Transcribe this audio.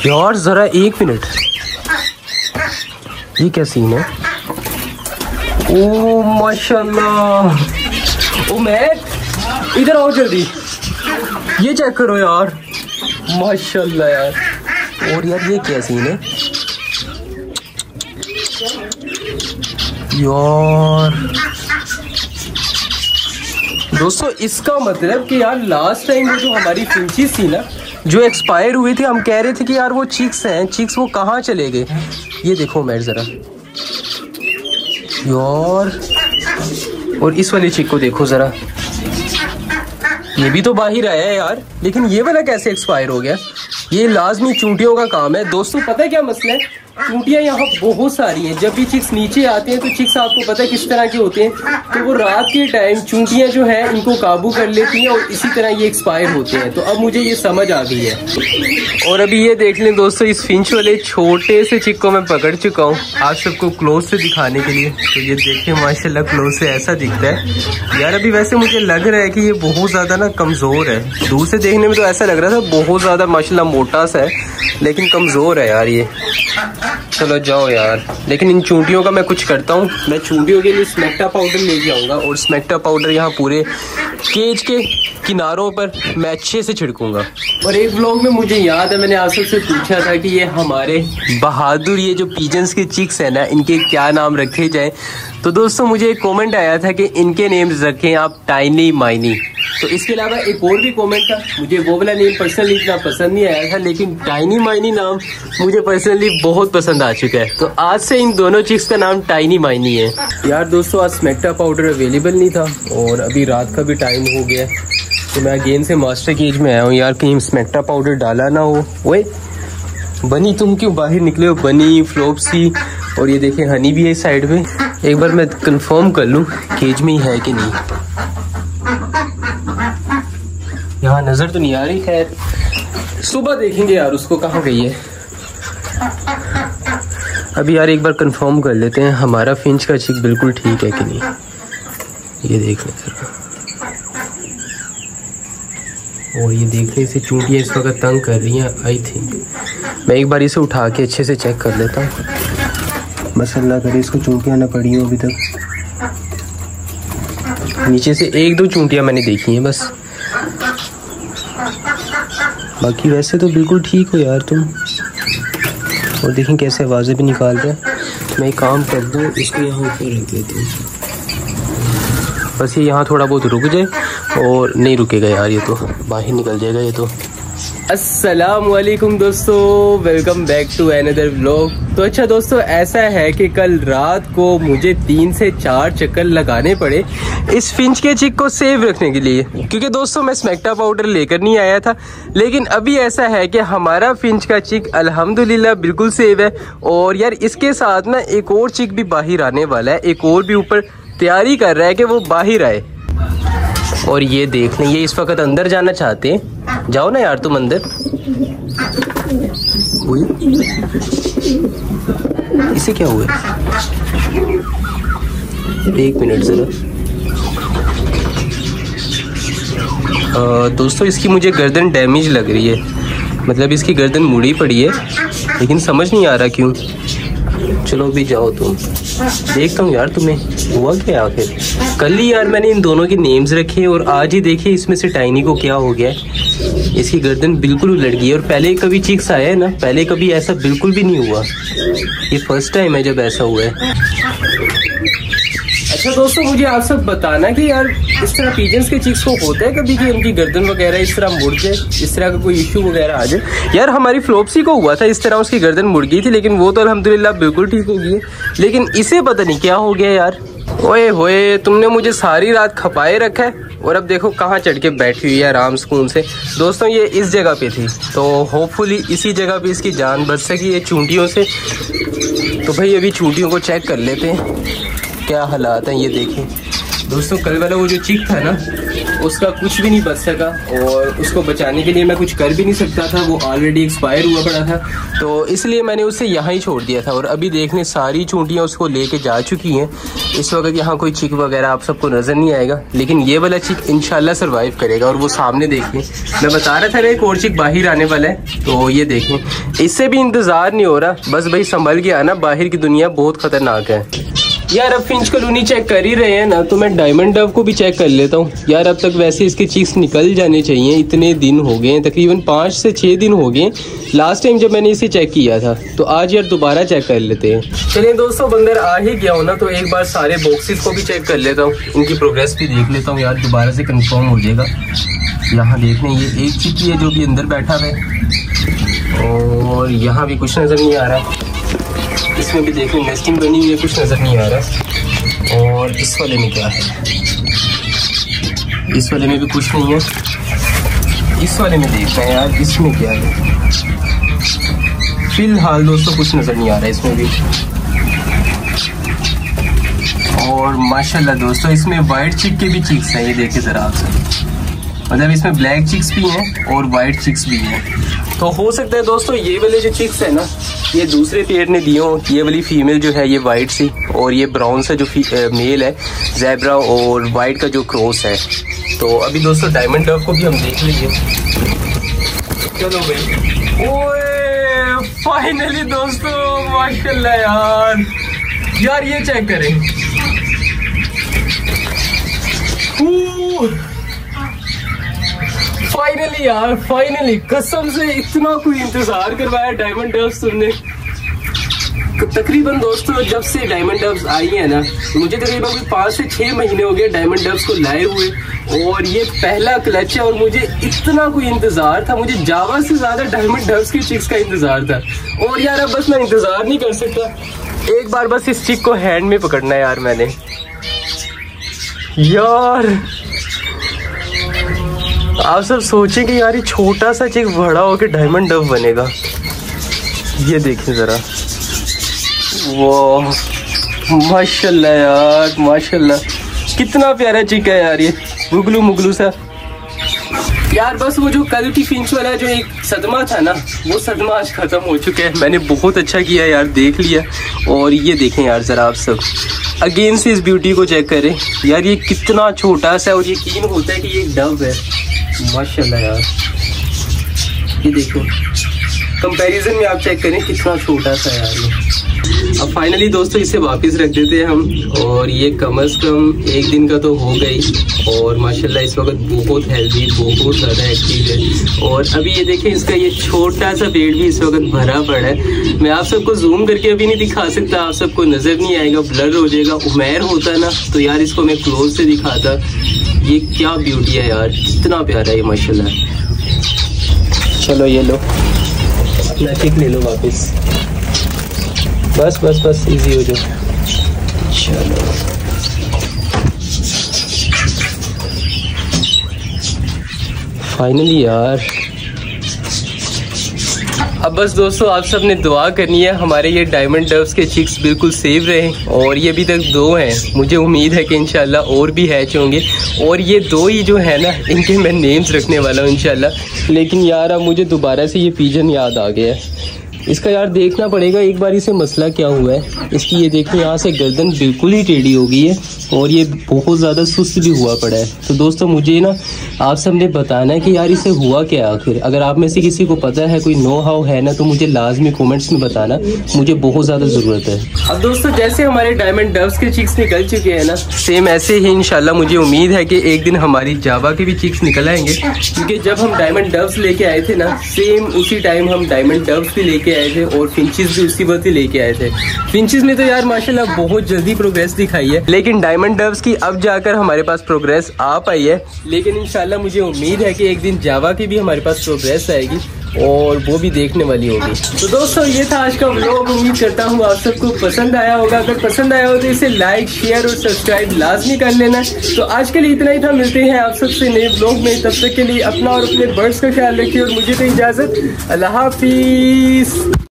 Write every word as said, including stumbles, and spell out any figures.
यार जरा एक मिनट, ये क्या सीन है? ओ माशाल्लाह, ओ मैं इधर आओ जल्दी, ये चेक करो यार, माशाल्लाह यार। और यार ये क्या सीन है यार? दोस्तों इसका मतलब कि यार लास्ट टाइम वो जो हमारी फिंचीज थी ना, जो एक्सपायर हुई थी, हम कह रहे थे कि यार वो चिक्स हैं, चिक्स वो कहाँ चले गए? ये देखो मैं जरा यार, और इस वाली चिक को देखो जरा, ये भी तो बाहर आया है यार, लेकिन ये वाला कैसे एक्सपायर हो गया? ये लाजमी चूंटियों का काम है। दोस्तों पता है क्या मसला है, चूंटियां यहाँ बहुत सारी हैं। जब भी चिक्स नीचे आते हैं तो चिक्स आपको पता है किस तरह के होते हैं, तो वो रात के टाइम चूंटियां जो है इनको काबू कर लेती हैं और इसी तरह ये एक्सपायर होते हैं। तो अब मुझे ये समझ आ गई है। और अभी ये देख लें दोस्तों, इस फिंच वाले छोटे से चिक को मैं पकड़ चुका हूँ आप सबको क्लोज से दिखाने के लिए। तो ये देखिए माशाल्लाह क्लोज से ऐसा दिखता है यार। अभी वैसे मुझे लग रहा है कि ये बहुत ज्यादा ना कमजोर है, दूर से देखने में तो ऐसा लग रहा था बहुत ज्यादा माशाल्लाह मोटा सा है, लेकिन कमजोर है यार ये। चलो जाओ यार, लेकिन इन चूंटियों का मैं कुछ करता हूँ। मैं चूंटियों के लिए स्मेक्टा पाउडर लेके आऊंगा और स्मेक्टा पाउडर यहाँ पूरे केज के किनारों पर मैं अच्छे से छिड़कूंगा। और एक व्लॉग में मुझे याद है मैंने आप सबसे पूछा था कि ये हमारे बहादुर ये जो पीजन्स के चिक्स है ना, इनके क्या नाम रखे जाए। तो दोस्तों मुझे एक कमेंट आया था कि इनके नेम्स रखें आप टाइनी माइनी। तो इसके अलावा एक और भी कमेंट था, मुझे वो वाला नेम पर्सनली इतना पसंद नहीं आया था, लेकिन टाइनी माइनी नाम मुझे पर्सनली बहुत पसंद आ चुका है। तो आज से इन दोनों चिक्स का नाम टाइनी माइनी है। यार दोस्तों आज स्मेक्टा पाउडर अवेलेबल नहीं था और अभी रात का भी टाइम हो गया, तो मैं अगेन से मास्टर केज में आया हूँ यार, कहीं स्मेक्टा पाउडर डाला ना हो। ओए बनी तुम क्यों बाहर निकले हो? बनी, फ्लोप्सी और ये देखें हनी भी है इस साइड में। एक बार मैं कंफर्म कर लूँ केज में ही है कि नहीं। यहाँ नजर तो नहीं आ रही, खैर सुबह देखेंगे यार उसको कहाँ गई है। अभी यार एक बार कंफर्म कर लेते हैं हमारा फिंच का चिक बिल्कुल ठीक है कि नहीं। ये देख लें जरा, और ये देख लें इसे चूंटियाँ इस वक्त तंग कर रही हैं। आई थिंक मैं एक बार इसे उठा के अच्छे से चेक कर लेता हूँ, बस अल्लाह करे इसको चूंटियाँ ना पड़ी हो अभी तक। नीचे से एक दो चूंटियाँ मैंने देखी हैं बस, बाकी वैसे तो बिल्कुल ठीक हो यार तुम। और देखें कैसे आवाज़ें भी निकाल रहे हैं। मैं एक काम कर दूँ, इसको यहाँ ऊपर रख देती हूँ, बस ये यहाँ थोड़ा बहुत रुक जाए। और नहीं रुकेगा यार, ये तो बाहर निकल जाएगा ये तो। अस्सलाम वालेकुम दोस्तों, welcome back to another vlog. तो अच्छा दोस्तों ऐसा है कि कल रात को मुझे तीन से चार चक्कर लगाने पड़े इस फिंच के चिक को सेव रखने के लिए, क्योंकि दोस्तों मैं स्मेक्टा पाउडर लेकर नहीं आया था। लेकिन अभी ऐसा है कि हमारा फिंच का चिक अल्हम्दुलिल्लाह बिल्कुल सेव है। और यार इसके साथ ना एक और चिक भी बाहर आने वाला है, एक और भी ऊपर तैयारी कर रहा है कि वो बाहर आए। और ये देख लें, ये इस वक्त अंदर जाना चाहते हैं। जाओ ना यार तुम अंदर। इसे क्या हुआ? एक मिनट जरा। दोस्तों इसकी मुझे गर्दन डैमेज लग रही है, मतलब इसकी गर्दन मुड़ी पड़ी है, लेकिन समझ नहीं आ रहा क्यों। चलो भी जाओ तुम, देखता हूँ यार तुम्हें हुआ क्या आखिर। कल ही यार मैंने इन दोनों के नेम्स रखे और आज ही देखिए इसमें से टाइनी को क्या हो गया है। इसकी गर्दन बिल्कुल उलट गई है और पहले कभी चिक्स आया है ना, पहले कभी ऐसा बिल्कुल भी नहीं हुआ। ये फर्स्ट टाइम है जब ऐसा हुआ है। अच्छा दोस्तों मुझे आप सब बताना कि यार इस तरह पीजन्स के चिक्स को होता है कभी कि उनकी गर्दन वगैरह इस तरह मुड़ जाए, इस तरह का कोई इश्यू वगैरह आ जाए। यार हमारी फ्लोप्सी को हुआ था इस तरह, उसकी गर्दन मुड़ गई थी, लेकिन वो तो अल्हम्दुलिल्लाह बिल्कुल ठीक हो गई है। लेकिन इसे पता नहीं क्या हो गया यार। ओए होए तुमने मुझे सारी रात खपाए रखा है और अब देखो कहाँ चढ़ के बैठी हुई है आराम सुकून से। दोस्तों ये इस जगह पे थी, तो होपफुली इसी जगह पे इसकी जान बच सकी है चूंटियों से। तो भाई अभी चूंटियों को चेक कर लेते हैं क्या हालात हैं। ये देखें दोस्तों, कल वाला वो जो चिक था ना, उसका कुछ भी नहीं बच सका और उसको बचाने के लिए मैं कुछ कर भी नहीं सकता था, वो ऑलरेडी एक्सपायर हुआ पड़ा था, तो इसलिए मैंने उसे यहाँ ही छोड़ दिया था। और अभी देखने सारी चूंटियाँ उसको लेके जा चुकी हैं। इस वक्त यहाँ कोई चिक वगैरह आप सबको नज़र नहीं आएगा, लेकिन ये वाला चिक इंशाल्लाह सर्वाइव करेगा। और वो सामने देखें, मैं बता रहा था ना एक और चिक बाहर आने वाला है, तो ये देखें, इससे भी इंतज़ार नहीं हो रहा। बस भाई संभल के आना, बाहर की दुनिया बहुत ख़तरनाक है यार। अब फिंच कॉलोनी चेक कर ही रहे हैं ना, तो मैं डायमंड डव को भी चेक कर लेता हूँ यार। अब तक वैसे इसके चिक्स निकल जाने चाहिए, इतने दिन हो गए हैं, तकरीबन पाँच से छः दिन हो गए लास्ट टाइम जब मैंने इसे चेक किया था। तो आज यार दोबारा चेक कर लेते हैं। चलिए दोस्तों, बंदर आ ही गया हूँ ना, तो एक बार सारे बॉक्सेस को भी चेक कर लेता हूँ, इनकी प्रोग्रेस भी देख लेता हूँ यार, दोबारा से कंफर्म हो जाएगा। यहाँ देख लें, ये एक चिक है जो भी अंदर बैठा है, और यहाँ भी कुछ नज़र नहीं आ रहा। इसमें भी देखो नेस्टिंग बनी हुई है, कुछ नज़र नहीं आ रहा। और इस वाले में क्या है, इस वाले में भी कुछ नहीं है। इस वाले में देखना है यार, इसमें क्या है। फिलहाल दोस्तों कुछ नज़र नहीं आ रहा है इसमें भी। और माशाल्लाह दोस्तों, इसमें वाइट चिक के भी चिक्स हैं, ये देखिए ज़रा आप सब, मतलब इसमें ब्लैक चिक्स भी हैं और वाइट चिक्स भी हैं। तो हो सकता है दोस्तों ये वाले जो चिक्स है ना, ये दूसरे पेयर ने दिए हो। ये वाली फीमेल जो है ये वाइट सी, और ये ब्राउन सा जो मेल है ज़ेब्रा, और वाइट का जो क्रॉस है। तो अभी दोस्तों डायमंड डव को भी हम देख लेंगे। चलो भाई, ओए फाइनली दोस्तों, माशाल्लाह यार। यार ये चेक करें, फाइनली यार, फाइनली कसम से इतना कोई इंतजार करवाया डायमंड डव्स तुमने। तकरीबन दोस्तों जब से डायमंड डव्स आई है ना, मुझे तकरीबन कोई पाँच से छः महीने हो गए डायमंड डव्स को लाए हुए, और ये पहला क्लच है। और मुझे इतना कोई इंतजार था, मुझे जावा से ज्यादा डायमंड डव्स की चिक्स का इंतजार था। और यार अब बस मैं इंतजार नहीं कर सकता, एक बार बस इस चिक को हैंड में पकड़ना है यार मैंने। यार आप सब सोचें कि यार ये छोटा सा चिक बड़ा होकर डायमंड डव बनेगा। ये देखें जरा, वो माशाल्लाह यार, माशाल्लाह कितना प्यारा चिक है यार, ये मुगलू मुगलू सा। यार बस वो जो कल की फिंच वाला जो एक सदमा था ना, वो सदमा आज खत्म हो चुका है। मैंने बहुत अच्छा किया यार, देख लिया। और ये देखें यार जरा आप सब, अगेन से इस ब्यूटी को चेक करें यार, ये कितना छोटा सा, और यकीन होता है कि ये एक डव है। माशाल्लाह यार, ये देखो कंपैरिजन में आप चेक करें कितना छोटा सा यार ये। अब फाइनली दोस्तों इसे वापस रख देते हैं हम, और ये कम अज़ कम एक दिन का तो हो गई। और माशाल्लाह इस वक्त बहुत हेल्दी, बहुत ज़्यादा एक्टिव है। और अभी ये देखें, इसका ये छोटा सा पेट भी इस वक्त भरा पड़ा है। मैं आप सबको जूम करके अभी नहीं दिखा सकता, आप सबको नज़र नहीं आएगा, ब्लर हो जाएगा। उमैर होता ना तो यार इसको मैं क्लोज से दिखाता। ये क्या ब्यूटी है यार, कितना प्यारा है ये माशाल्लाह। चलो ये लो, अपना चिक ले लो वापस, बस बस बस इजी हो जाओ। चलो फाइनली यार, अब बस दोस्तों आप सब ने दुआ करनी है हमारे ये डायमंड डव्स के चिक्स बिल्कुल सेफ रहें। और ये अभी तक दो हैं, मुझे उम्मीद है कि इंशाल्लाह और भी हैच होंगे। और ये दो ही जो है ना, इनके मैं नेम्स रखने वाला हूँ इंशाल्लाह। लेकिन यार अब मुझे दोबारा से ये पीजन याद आ गया है, इसका यार देखना पड़ेगा एक बार इसे मसला क्या हुआ है। इसकी ये देखिए यहाँ से गर्दन बिल्कुल ही टेढ़ी हो गई है, और ये बहुत ज़्यादा सुस्त भी हुआ पड़ा है। तो दोस्तों मुझे ना आप सब ने बताना है कि यार इसे हुआ क्या आखिर। अगर आप में से किसी को पता है, कोई नो हाउ है ना, तो मुझे लाजमी कमेंट्स में बताना, मुझे बहुत ज़्यादा ज़रूरत है। अब दोस्तों जैसे हमारे डायमंड डव्स के चिक्स निकल चुके हैं ना, सेम ऐसे ही इंशाल्लाह मुझे उम्मीद है कि एक दिन हमारी जावा के भी चिक्स निकल आएंगे। क्योंकि जब हम डायमंड डव्स लेके आए थे ना, सेम उसी टाइम हम डायमंड डव्स भी लेके आए थे, और फिंचेस भी उसी वक्त ही लेके आए थे। फिंचेस में तो यार माशाल्लाह बहुत जल्दी प्रोग्रेस दिखाई है, लेकिन डायमंड डव्स की अब जाकर हमारे पास प्रोग्रेस आ पाई है। लेकिन इंशाल्लाह मुझे उम्मीद है कि एक दिन जावा की भी हमारे पास प्रोग्रेस आएगी, और वो भी देखने वाली होगी। तो दोस्तों ये था आज का व्लॉग, उम्मीद करता हूँ आप सबको पसंद आया होगा। अगर पसंद आया हो तो इसे लाइक, शेयर और सब्सक्राइब लाजमी कर लेना। तो आज के लिए इतना ही था, मिलते हैं आप सबसे नए व्लॉग में। तब तक के लिए अपना और अपने बर्ड्स का ख्याल रखिए, और मुझे तो इजाजत, अल्लाह हाफिज।